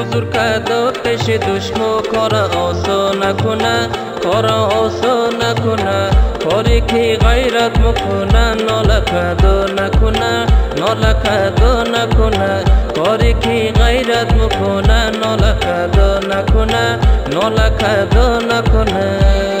حضور کدو پیش دشمو کار آسان نکنه کار آسان نکنه کاری که غیرت مکنه ناله کدو نکنه ناله کدو نکنه کاری که غیرت مکنه ناله کدو نکنه ناله کدو نکنه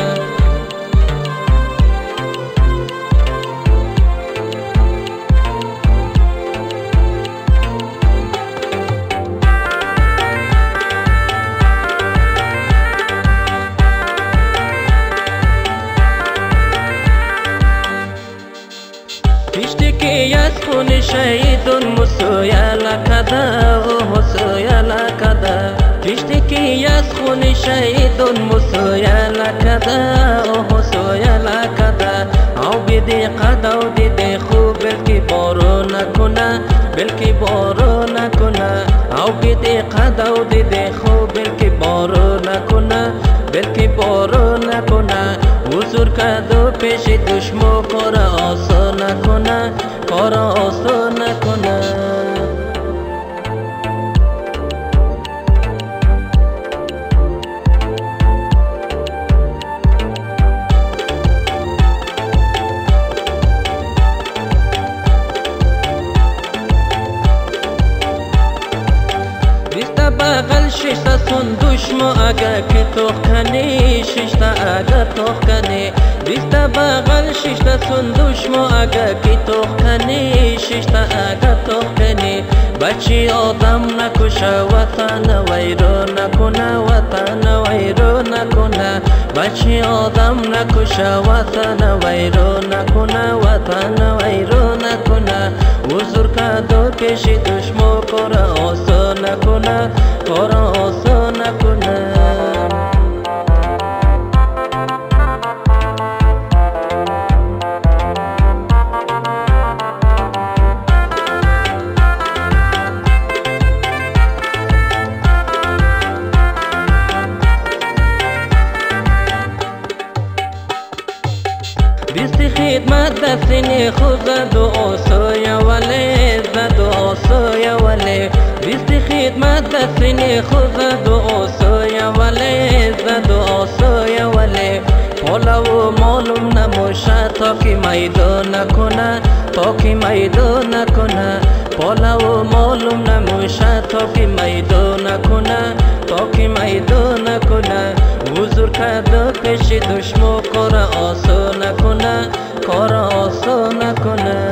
تشتكي يسخن شهيد مسويا لكذا ومسويا لكذا تشتكي يسخن شهيد مسويا لكذا ومسويا لكذا أو بدي قدا ودي خوب بلكي بارو نكنا بلكي بارو نكنا أو بدي قدا ودي خوب بلكي بارو نكنا بلكي بارو نكنا حضور کدو پیش دشمو کار آسان نکنه کار آسان نکنه بغل ششتا سن دشمو اگه که توخ کنی ششتا اگه توخ کنی بیستا بغل ششتا سن دشمو اگه که توخ کنی ششتا اگه توخ کنی بچی آدم نکشه وطن ویرو نکنه وطن ویرو نکنه بچی آدم نکشه وطن ویرو نکنه وطن ویرو نکنه حضور کدو پیش دشمو کار آسان نکنه کار آسان نکنه بیستی خدمت دستینی خود زد و آسای ولی زد و آسای ولی بیستی خدمت دستینی خود زد و آسای ولی زد و آسای ولی حالا و معلوم نموشه تا که میدان نکنه تا که میدان نکنه حالا و معلوم نموشه تا که میدان نکنه تا که میدان نکنه حضور کدو پیش دشمو کار آسان نکنه کار آسان نکنه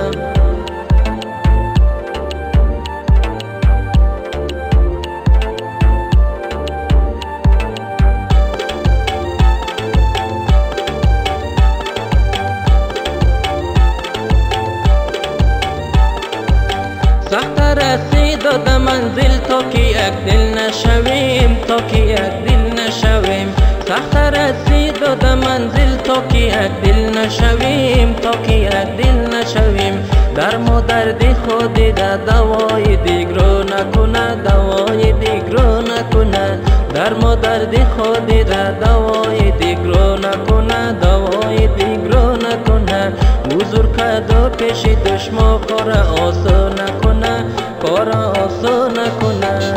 سخت رسید و منزل تا که یک دل نشویم تا که یک دل نشویم سخت رسید و منزل تا که یک دل نشویم تا که یک دل نشویم در ما درد خودی ده دوای دیگرو نکنه دوای دیگرو نکنه در ما درد خودی ده دوای دیگرو نکنه دوای دیگرو نکنه حضور کدو پیش دشمو کار آسان نکنه کار آسان نکنه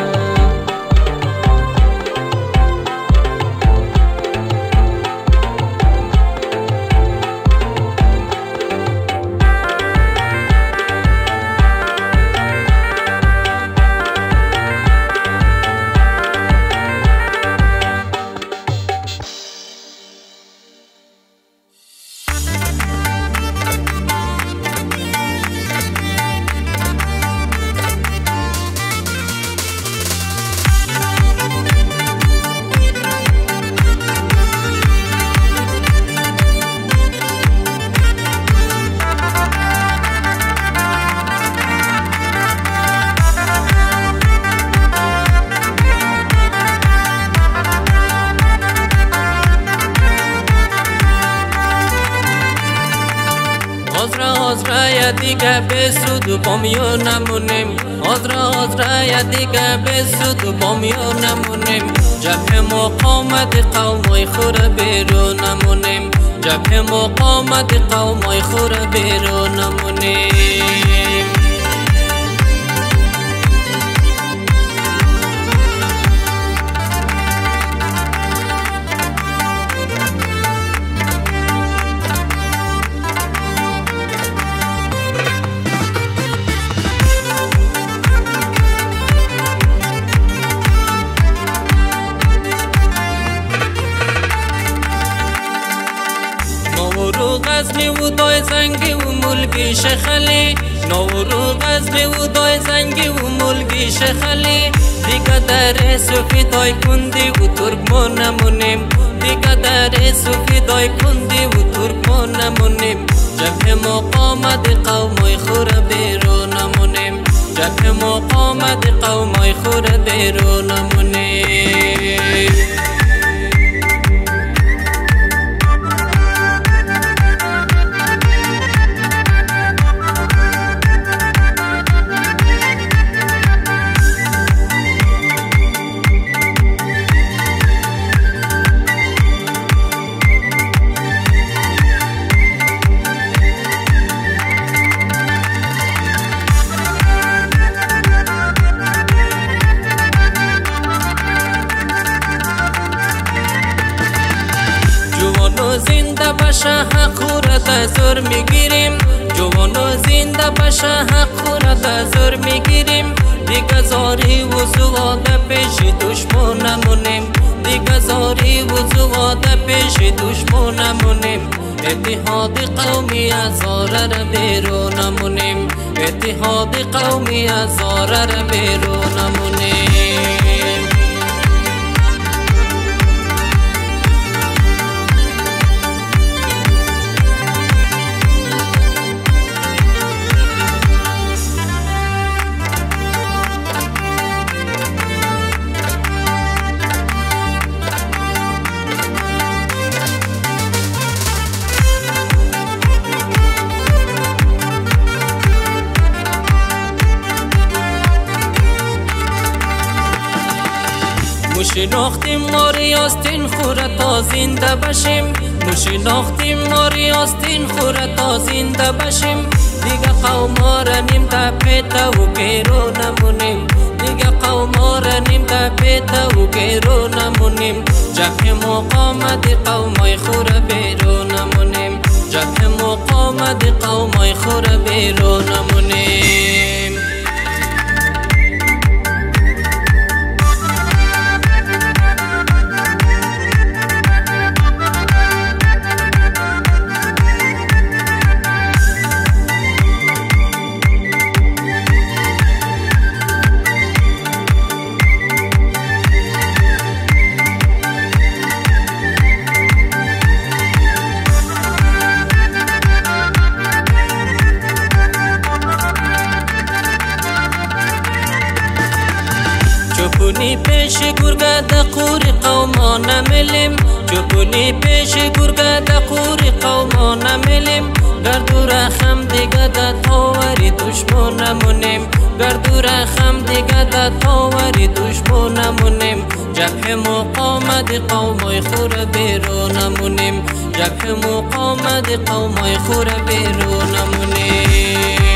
یا دیگه به سود با میو نمونیم آزرا یا دیگه به سود با میو نمونیم جبهه مقامت قومای خوره بیرو نمونیم جبهه مقامت قومای خوره بیرو نمونیم زنگی و ملگی شخلی نورو غزبی و دای زنگی و ملگی شخلی دیگه در صوفی دای کندی و ترکمان نمونیم دیگه در صوفی دای کندی و ترکمان نمونیم جبه مقامت قومای خور بیرون نمونیم جبه مقامت قومای خور بیرون نمونیم زنده باشه حق خورت زور میگیریم جوانو زنده باشه حق خورت زور میگیریم دیگه زاری و زواده پیش دشمن نمونیم دیگه زاری و زواده پیش دشمن نمونیم اتحاد قومی از ضرر بیرون نمونیم اتحاد قومی از ضرر بیرون نمونیم شناختیم ما ریاستین خوره تا زنده بشیم شناختیم ما ریاستین خوره تا زنده بشیم دیگه قوما را نیم تا پیتا و گیرو نمونیم دیگه قوما را نیم تا پیتا و گیرو نمونیم جبه مقامت قومای خوره بیرو نمونیم جبه مقامت قومای خوره بیرو نمونیم چوبونی پیش گرگه دا قوری قوما نمیلیم چوبونی پیش گرگه دا قوری قوما نمیلیم گردو رخم دیگه دا تاوری دشمن نمونیم گردو رخم دیگه دا تاوری دشمن نمونیم جبه مقامت قومای خور بیرون نمونیم جبه مقامت قومای خور بیرون نمونیم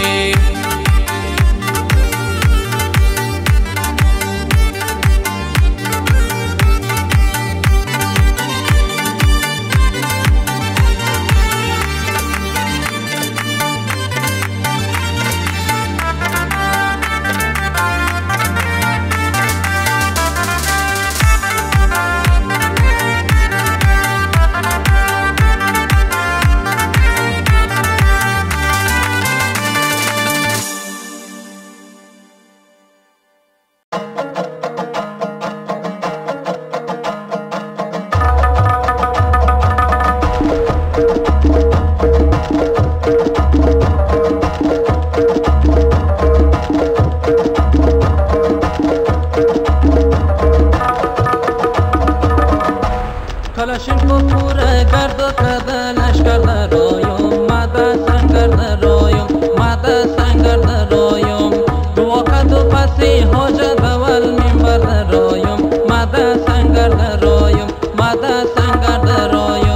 کلاشینکوف پوره گرد و کده لشکر در رایم مده سنگر در رایم مده سنگر در رایم دواکد و پسی حاجت اول منبر در رایم مده سنگر در رایم مده سنگر در رایم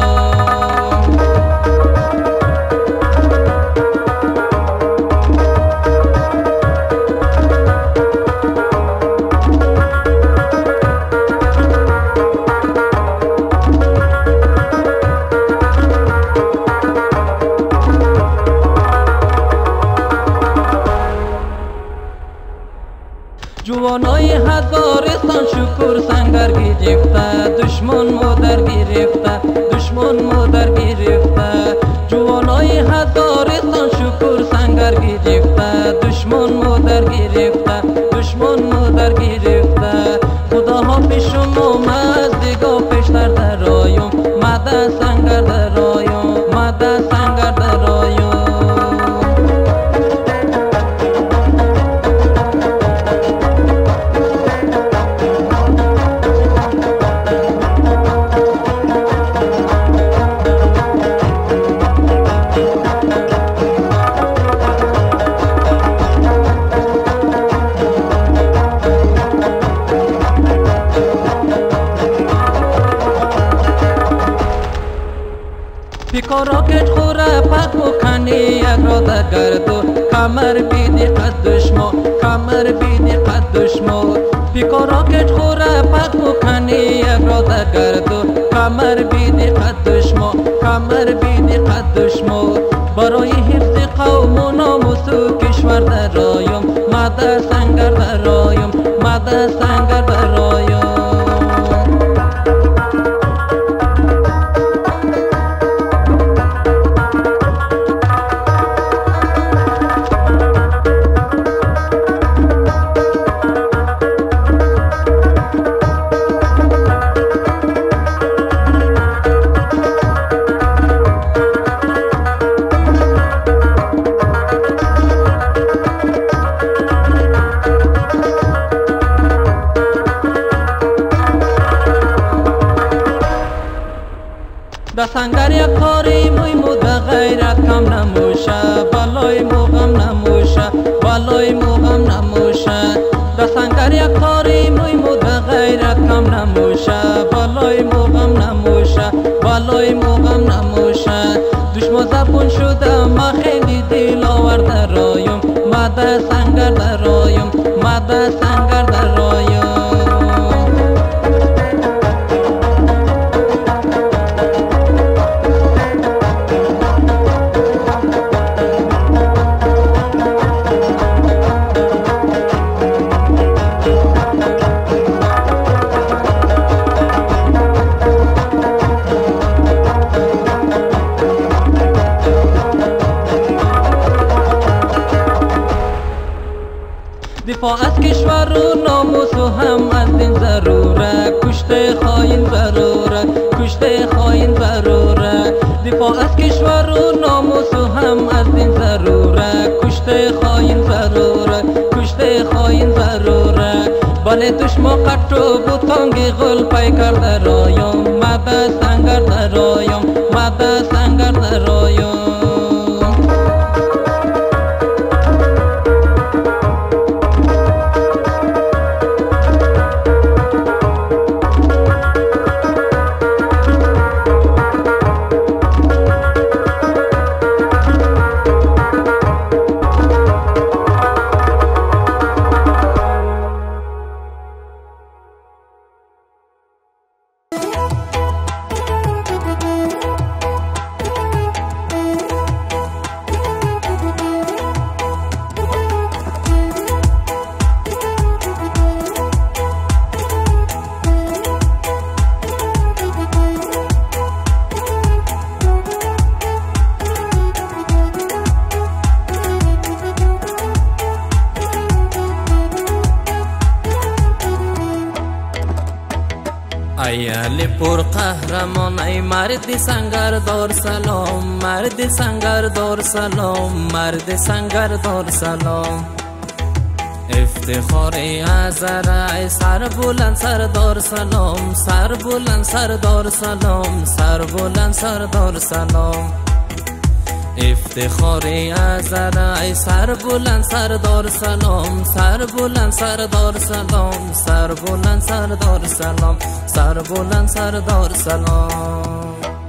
جوانای هزارستان شکر سنگر گرفته دشمن مادر گرفته دشمن مادر گرفته جوانای هزار دشمن مو در گرفته دشمن مو در گرفته خداها پیشم آمد دیگه پیشتر در آیم مده سنگر در آیم مده سنگر در آیم راکت خوره پک بکنی یک را دگردو کمر بیدی قد دشمو کمر بیدی قد دشمو پیکا راکت خوره پک بکنی یک را دگردو کمر بیدی قد دشمو کمر بیدی قد دشمو برای حفظ قوم و ناموس و کشور در آیم مده سنگر در آیم مده سنگر در آیم دا سنگر یک کاری موی موده غیرت کم نموشه بالای موغم نموشه بالای موغم نموشه دا سنگر یک کاری موی موده غیرت کم نموشه بالای موغم نموشه بالای موغم نموشه دشمن زبون شده ما خیلی دل آورده رایم مده سنگر در رایم مده سنگر در رایم دفاع از کشور و ناموس و هم از دین ضروره کشته خاین ضروره کشته خاین ضروره دفاع از کشور و ناموس و هم از دین ضروره کشته خاین ضروره کشته خاین ضروره بله دشمن قط و بوتانگی غل پیکر در آیم مده سنگر در آیم مده سنگر در آیم ایالی پر قهرمان ای مرد سنگردار سلام مرد سنگردار سلام مرد سنگردار سلام افتخاری ازره ای سر بلند سردار سلام سر بلند سردار سلام سر بلند سردار سلام افتخاری ازره ای سر بلند سردار سلام سر بلند سردار سلام سر بلند سردار سلام سر بلند سردار سلام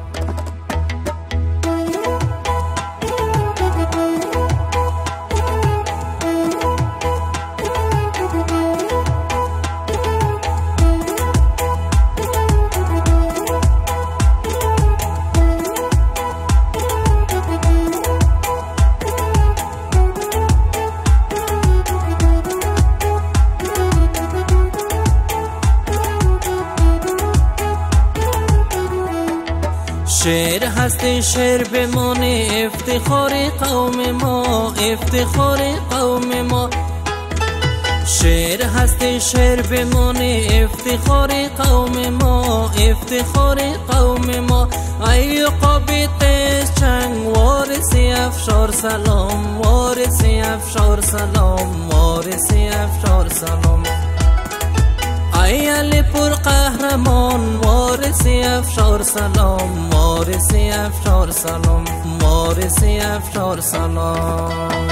شعر هستی شعر بمانه افتخار قوم ما افتخار قوم قوم ما. شعر هستی شعر بمانه افتخار قوم ما، افتخار قوم ما. ای قابی تیز چنگ وارثی افشار سلام، وارثی افشار سلام، وارثی افشار سلام. ای علی پر قهرمان وارثی افشار سلام، وارثی افشار سلام، وارثی افشار سلام.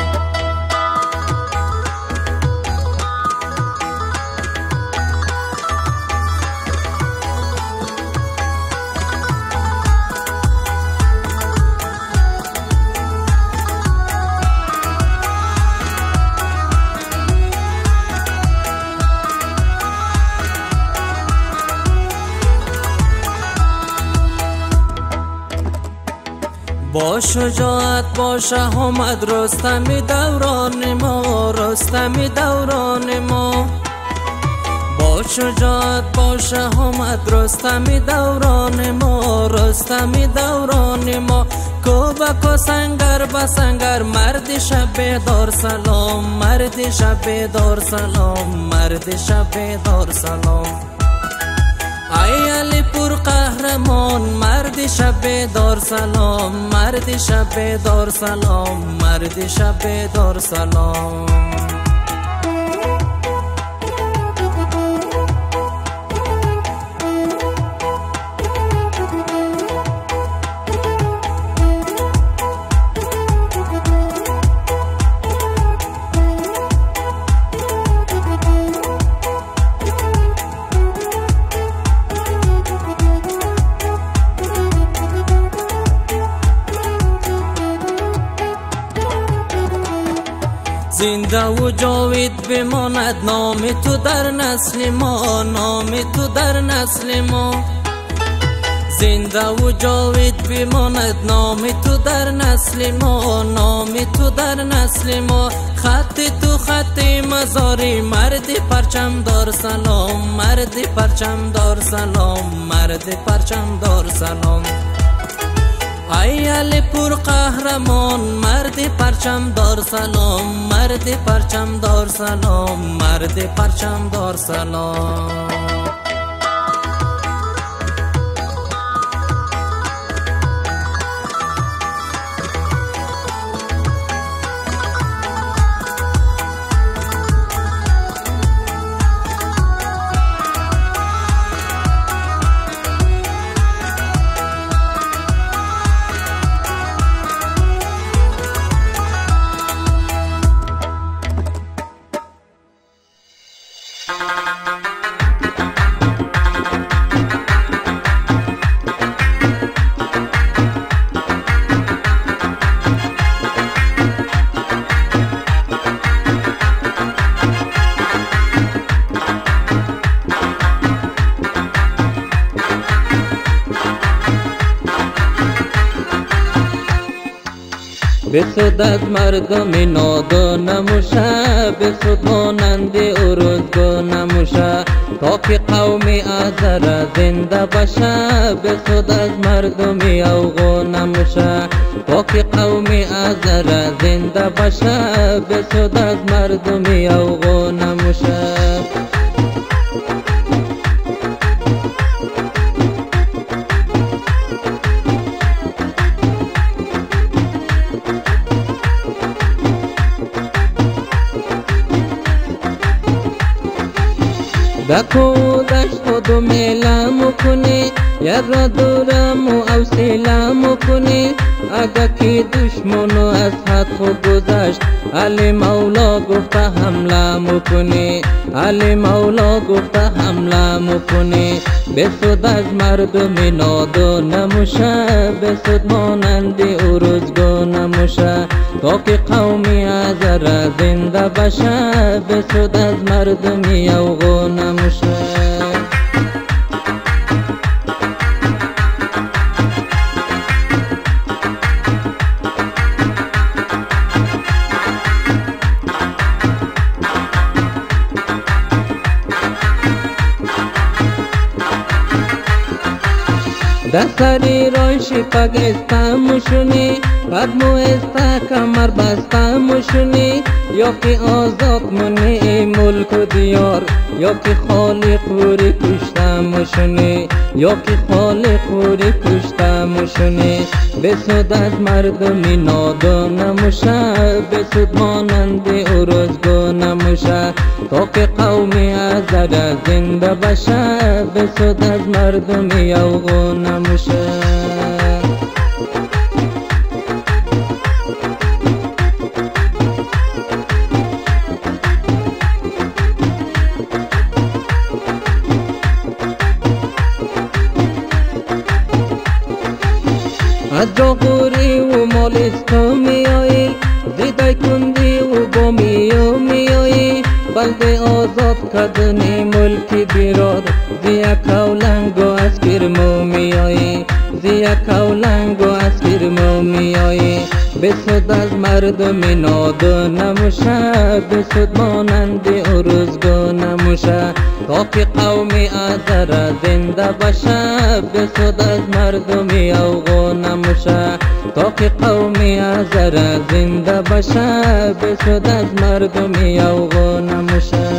با شجاعت با شهامت رستم دوران ما، رستم دوران ما. با شجاعت با شهامت رستم دوران ما، رستم دوران ما. کوبک و سنگر به سنگر مرد شب بیدار سلام، مرد شب بیدار سلام، مرد شب بیدار سلام. ای علی پر قهرمان مرد شب بیدار سلام، مرد شب بیدار سلام، مرد شب بیدار سلام. زنده و جاوید بماند نام تو در نسل ما، نام تو در نسل ما. زنده و جاوید بماند نام تو در نسل ما، نام تو در نسل ما. خط تو خط مزاری مرد پرچم دار سلام، مرد پرچم دار سلام، مرد پرچم دار سلام. ای علی پر قهرمان مرد پرچم دار سلام، مرد پرچم دار سلام، مرد پرچم دار سلام. بسود از مردم نادان موشه، بسود مانند او روزگار نموشه. تا که قوم آذر زنده باشه، بسود از مردم اوغان نموشه. تا که قوم آذر زنده باشه، بسود از مردم اوغان نموشه. دکو دشت خودو میلم کنی، یاد را دورم و اوسیلم کنی. اگه کی دشمنو از حد خود گذشت، علی مولا گفته حمله کنی، علی مولا گفته حمله کنی. بسود از مردم نادان نموشه، بسود مانند او روزگار نموشه. تا که قومی آذر زنده باشه، بسود از مردم اوغان نموشه. دستاری روشی پگ استا مشونی، پدمو استا کمر بستا مشونی. یا که آزاد منی ملک و دیار، یا که خالق وری کشتمشونه، یا که خالق وری کشتمشونه. بسود از مردمی نادانموشه، بسود مانند او روزگانموشه، تا که قومی آذر زنده بشه، بسود از مردمی افغانموشه. از جاغوری و مالستان میایی، زیدای کندی و با میایی، بلده آزاد کردنی ملکی بیرار، زیا کولنگ و از کرمو میایی، زیا کولنگ و از کرمو میایی. بسود از مردمی نادانموشه، بسود مانند او روزگانموشه، تا که قومی آذر زنده بشه، بسود از مردمی افغانموشه، تا که قومی آذر زنده بشه، بسود از مردمی افغانموشه.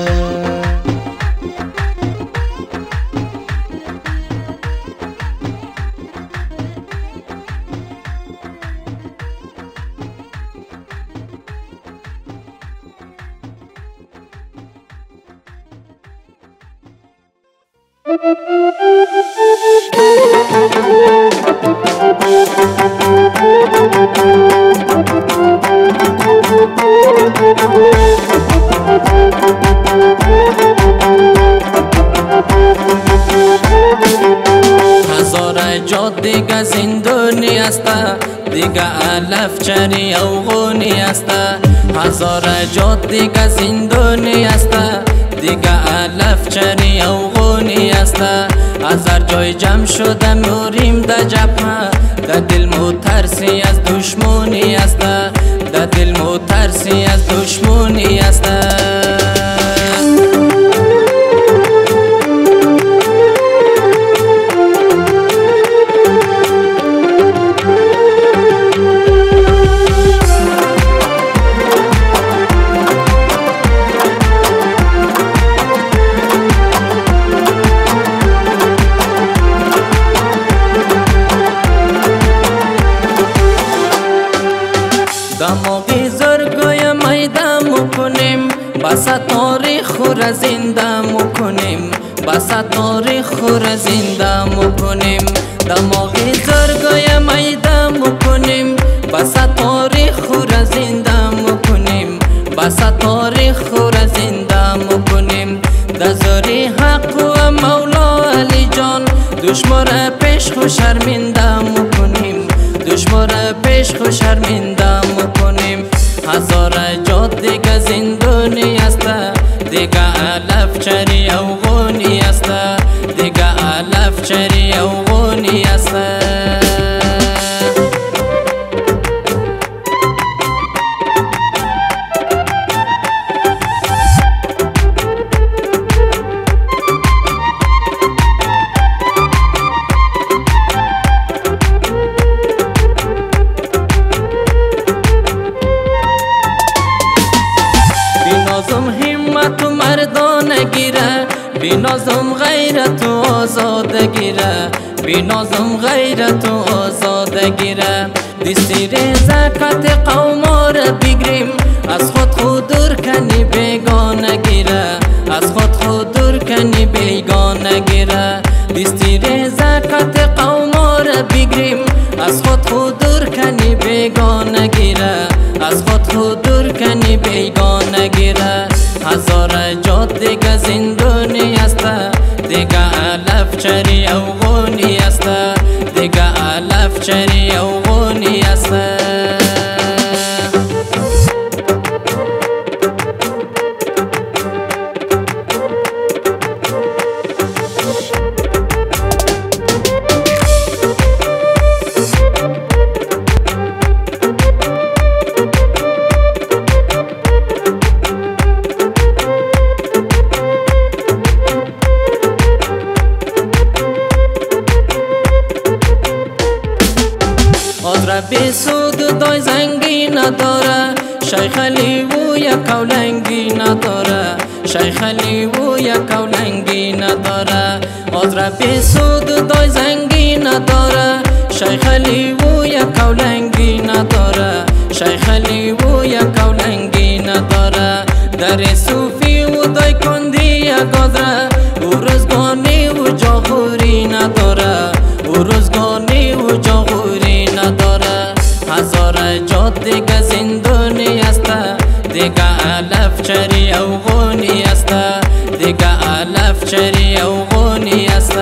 هزار جاد دیگه زندونی است، دیگه علف چری افغانی است. هزار جاد دیگه زندونی است، دیگه علف چری افغانی است. از هر جای جمع شده موریم در جبهه، در دل مو ترسی از دشمنی است، در دل مو ترسی از دشمنی است. دماغی زرگای میده مکنیم، بس تاریخ را زنده مکنیم، بس تاریخ را زنده مکنیم. دماغی زرگای میده مکنیم، بس تاریخ را زنده مکنیم، بس تاریخ را زنده مکنیم. دزاری حق و مولا علی جان، دشمن را پیش خو شرمنده مکنیم، دشمن را پیش خو شرمنده مکنیم. هزار جاد دیگه زندونی است، دیگه علف چری افغانی است، دیگه علف چری افغانی است. همت و مردانه گیره، بی نازم غیرت و آزاده گیره، بی نازم غیرت و آزاده گیره. دستی زکات قوما را بگیریم، از خود دور کنی بیگانه گیره، از خود دور کنی بیگانه گیره. دستی زکات قوما را بگیریم، از خود دور کنی بیگانه گیره، از خود دور کنی بیگانه گیره. هزار جاد دیگه زندونی است، دیگه علف چری افغانی است، دیگه علف چری افغانی است. بی سود دای زنگی نداره، شیخ علی و یک کولنگی نداره شیخ علی و یک کولنگی نداره آدر بسود دای زنگی نداره شیخ علی و یک کولنگی نداره شیخ علی و یک کولنگی نداره در صوفی و دای کندی یک آدره او روزگانی و جاغوری نداره او روزگانی و جاغوری نداره هزار جاد دیگه زندونی است دیگه علف چری او غونی است دیگه علف چری او غونی است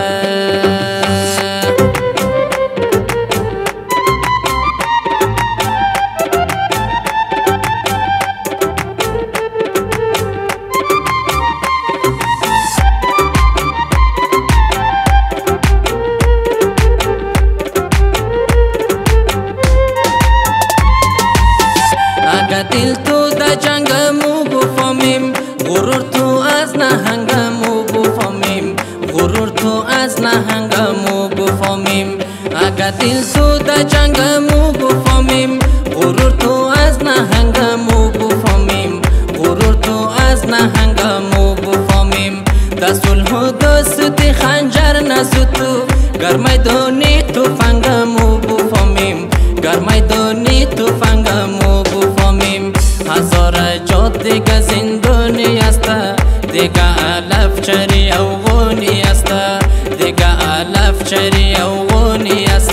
دل تو در جنگمو بفهمیم غرور تو از نهنگمو بفهمیم غرور تو از نهنگمو بفهمیم اگر دل تو در جنگمو بفهمیم غرور تو از نهنگمو بفهمیم غرور تو از نهنگمو بفهمیم در صلح و دست خنجر نسود تو گر میدانی تو فنگمو بفهمیم گر میدانی تو فنگمو بفهمیم هزار جاد دیگه زندونی است دیگه علف چری او غونی است دیگه علف چری او غونی است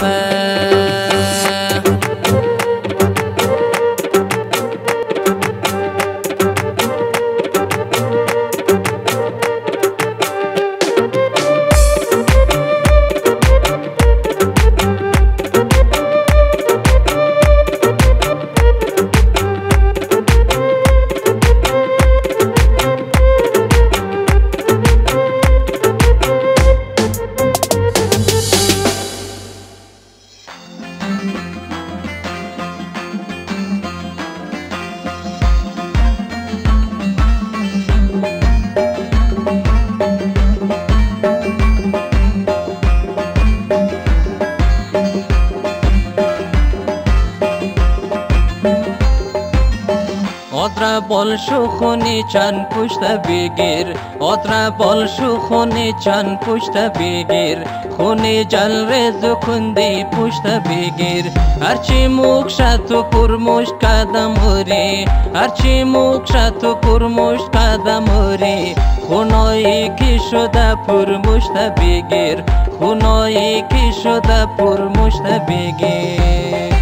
آدر بالشو خونی چند پشت بگیر آدر بالشو خونی چند پشت بگیر خونی جل رزو کندی پشت بگیر هرچی موکشت تو پرمشت کدم اوری هرچی موکشت تو پرمشت کدم اوری خونایی که شده پرمشت بگیر خونایی که شده پرمشت بگیر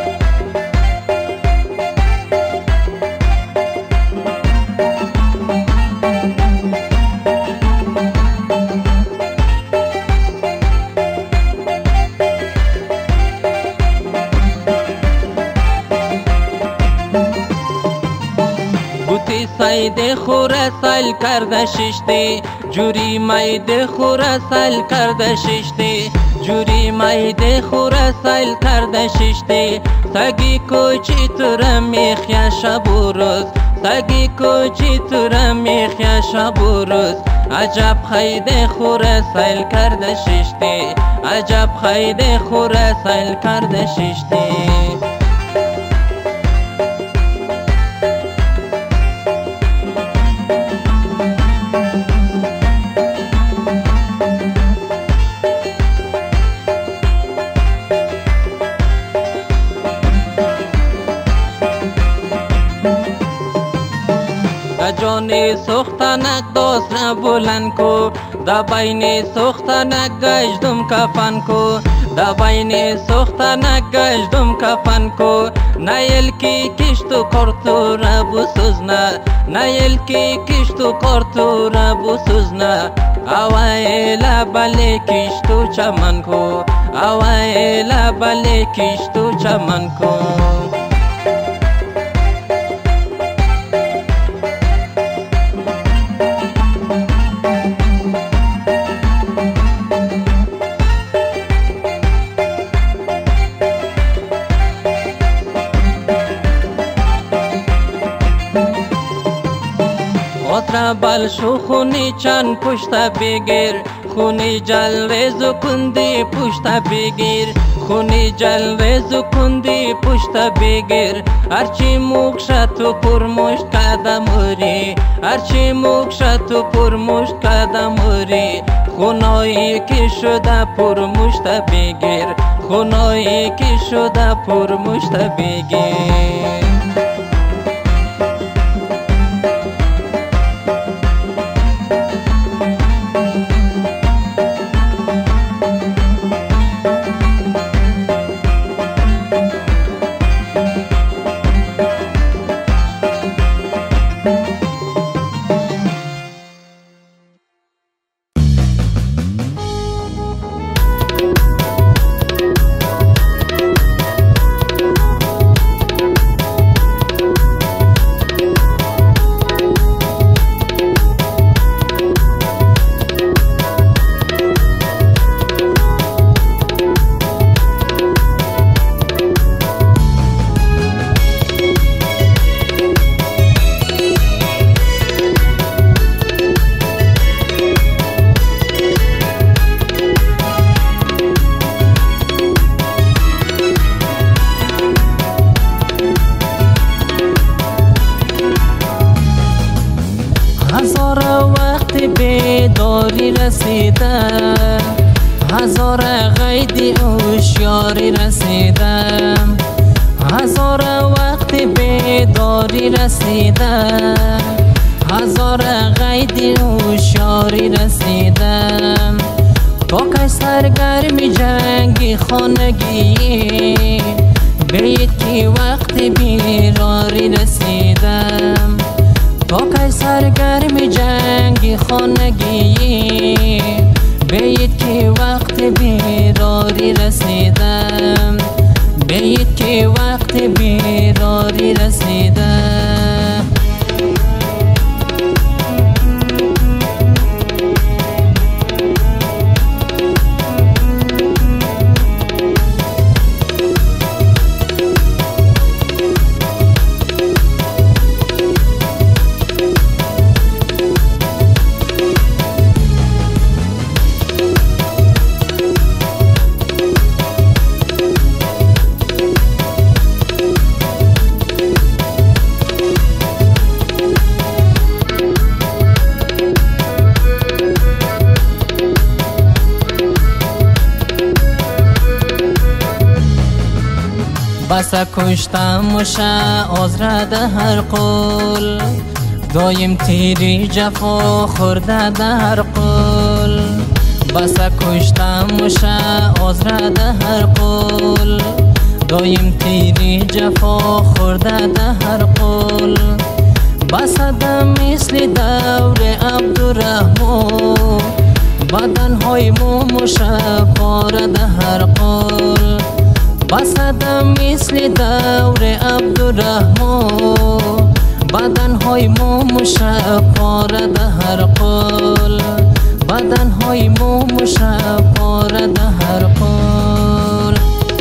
سایده خوره سال کرده ششتی جوری مایده خوره سال کرده ششتی جوری مایده خوره سال کرده ششتی سگی کوچی تو را میخیا شب و روز سگی کوچی تو را میخیا شب و روز عجب خیده خوره سال کرده ششتی عجب خیده خوره سال کرده ششتی جانی سختنک داست را بلند کو دا بین سختنک گشتم کفن کو دا بین سختنک گشتم کفن کو نیل کی کشتو کارتو را بسوزنا نیل کی کشتو کارتو را بسوزنا اوایل بله کشتو چمن کو اوایل بله کشتو چمن کو آدر بالشو خونی چند پشت بگیر خونی جل ریزو کندی پشت بگیر خونی جلوز و کندی پشت بگیر هرچی موکشت تو پرمشت قدموری هرچی موکشت تو پرمشت قدموری خونایی که شده پرمشت بگیر خونایی که شده پرمشت بگیر بیداری رسیده هزار قیدی هوشیاری رسیده هزار وقت بیداری رسیده هزار قیدی هوشیاری رسیده تا که سرگرمی جنگی خانگی بید که وقت بیراری رسیده تا که سرگرم جنگ خانگی بید که وقت بیراری رسیدم بید که وقت بیراری رسیدم بسا کشتم مشه آزرده هر قول دایم تیری جفا خورده در قول بسا کشتم مشه آزرده هر قول دایم تیری جفا خورده در قول بسا دم مثل دور عبدالرحمن بدن های مو مشه پاره در قول بسدم مثل دور عبدالرحمن بدن های مو مشپاره ده هر قول بدن های مو مشپاره ده هر قول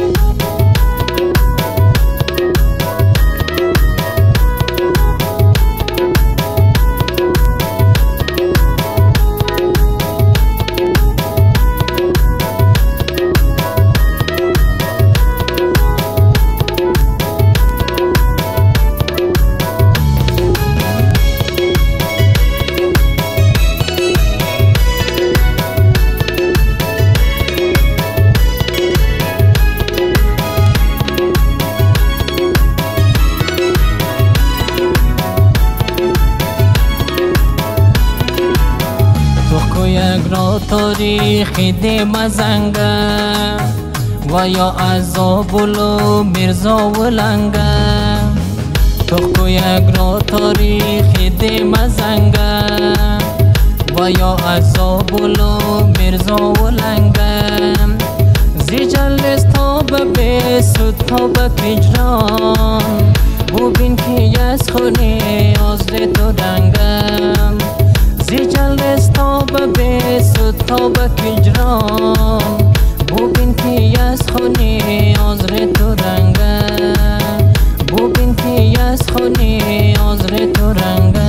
تاریخی دی مزنگه و یا عذابولو مرزا و لنگه تو کو یک را تاریخی دی مزنگه و یا عذابولو مرزا و لنگه زی جلستا به سود تا به کجران ببین که از خونه از تو رنگم زی جلستا به سود تا به کجران ببین که از خونه از تو رنگم ببین که از خونه از تو رنگم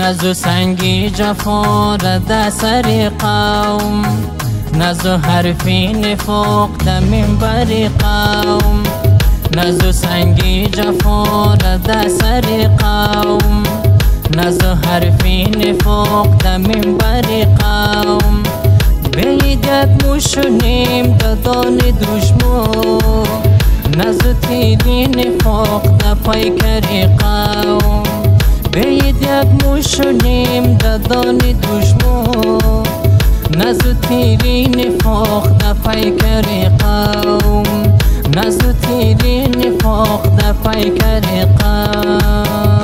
نزو سنگی جفا رد سر قوم، نزو حرفی نفاق در منبر قوم، نزو سنگی جفا رد سر قوم، نزو حرفی نفاق در منبر قوم. بیدت موشونیم دادان دشمو، نزو تیری نفاق در پیکر قوم. بیدت موشونیم دادان دشمو، نزو تیری نفاق در پیکر قوم، نزو تیری نفاق در پیکر قوم.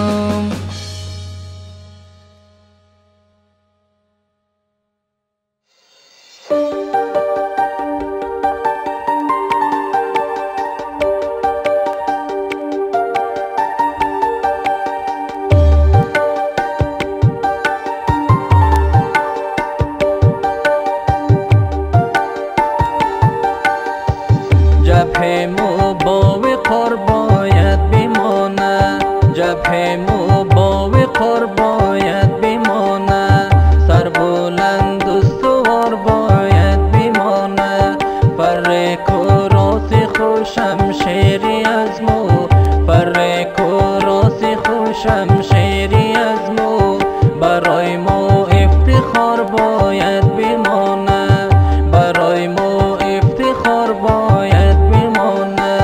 جبهه مو با وقار باید بمانه، جبهه مو با وقار باید بمانه، سر بلند و سوار باید بمانه. فرق و راست خوشم شیری از مو، فرق و راست خوشم شیری از مو. برای ما افتخار باید بمانه، برای ما افتخار باید بمانه.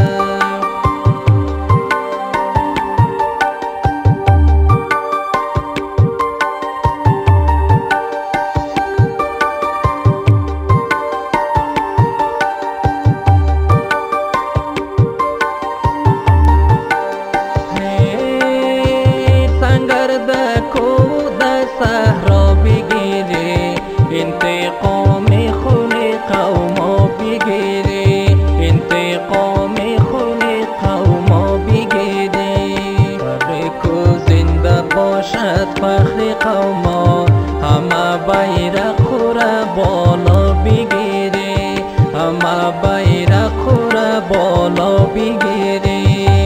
سنگردک و در صحرا بگیری، انتقام خون قوما بگیری، انتقام خون قوما بگیری. فرق و زنده باشد فخر قوما، همه بیرق خور بالا بگیری، همه بیرق خور بالا بگیری.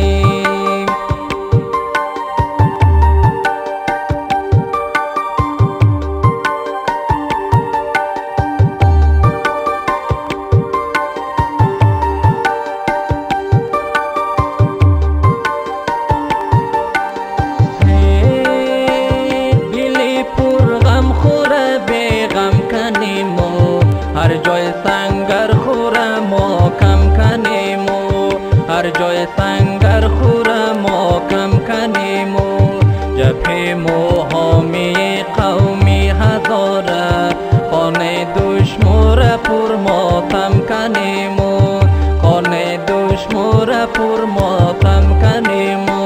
هر جای سنگر خور ما کم کنیمو، هر جای سنگر خور ما کم کنیمو. جبهه مو حامی قومی هزاره، خانه دشمور پر ماتم کنیمو، خانه دشمور پر ماتم کنیمو.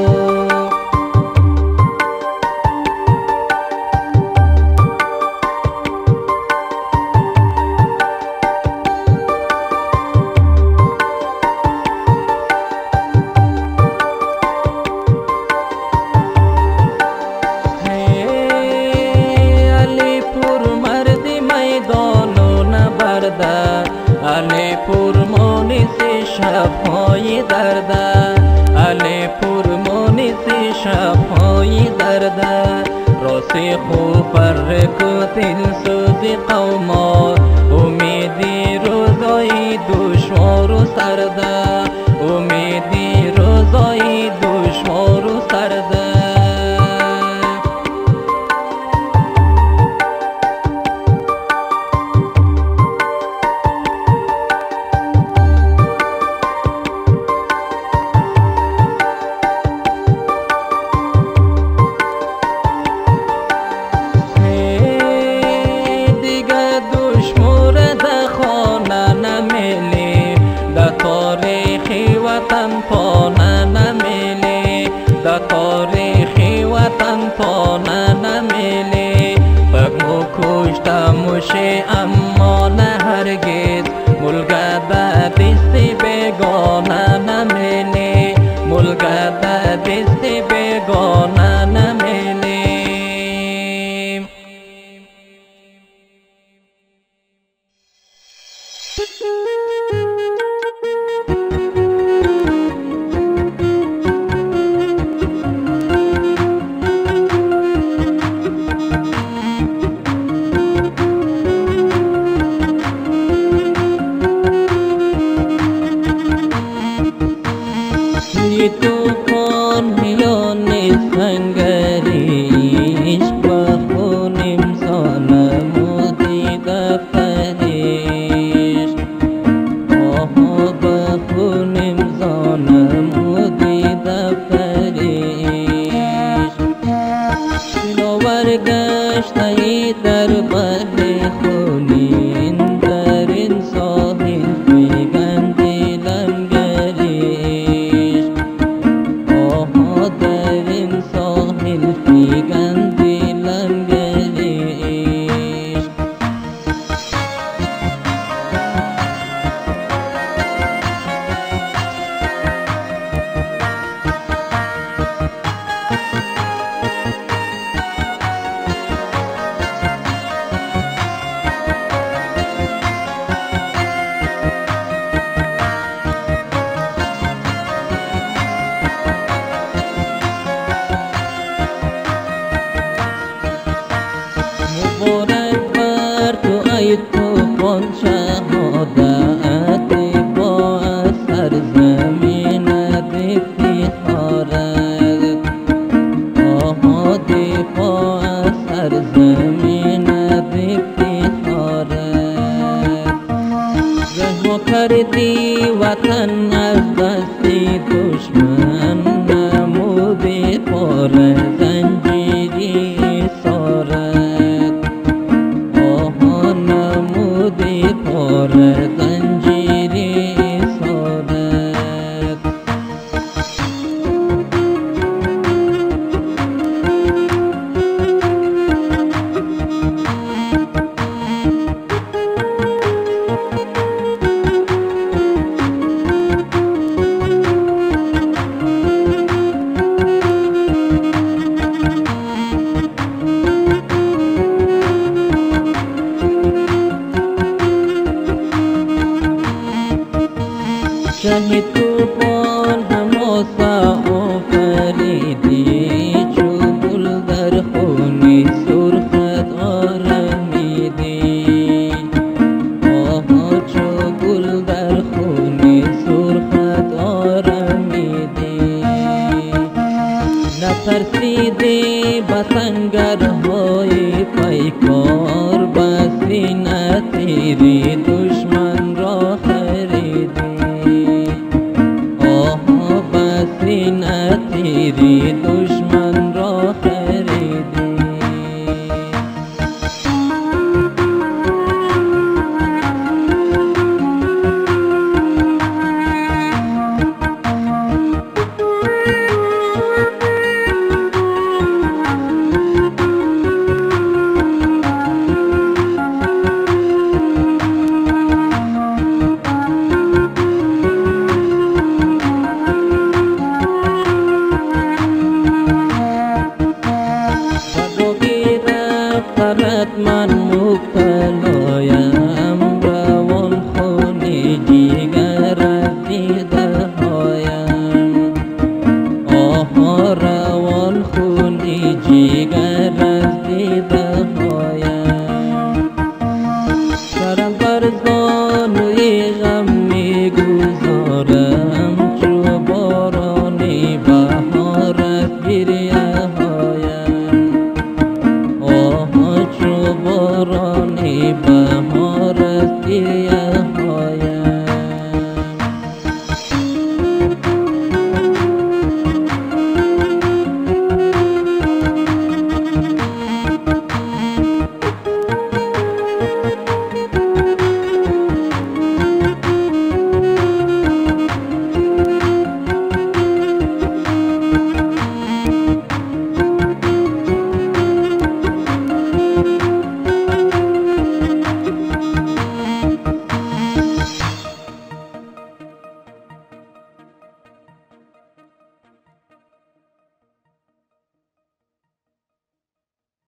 علی پور مونیسی شب‌های درده، علی پور مونیسی شب‌های درده. راستی خوب فرق و دلسوزی قوما، امیدی روزای دشوار و سرده، امیدی روزای دشوار و سرده. پانه نمیلی، در تاریخی وطن پانه نمیلی. بگو کشته موشی اما نه هرگز، ملگه در دستی بگانه نمیلی، ملگه در دستی بگانه نمیلی. دنیای توفان شهادت با سرزمین افتخارت دفاع سرزمین افتخارت رها کردی وطن از دست دشمن نمودی پر زنجیری اسارت نمودی پر زنجیری اسارت شهید توفان حماسه آفریدی چو گل در خونی سرخت آرمیدی چو گل در خونی سرخت آرمیدی نترسیدی بسنگرهای پیکار بسی نتیری دشمن را خریدی نتیری دشمن را خریدی من مبتلایم روان خونی جگر از دیده هایم روان خونی جگر از دیده هایم سرم بر زانوی غم می گذارم چو بارانی بهار از گریه بارانی بهار است گریه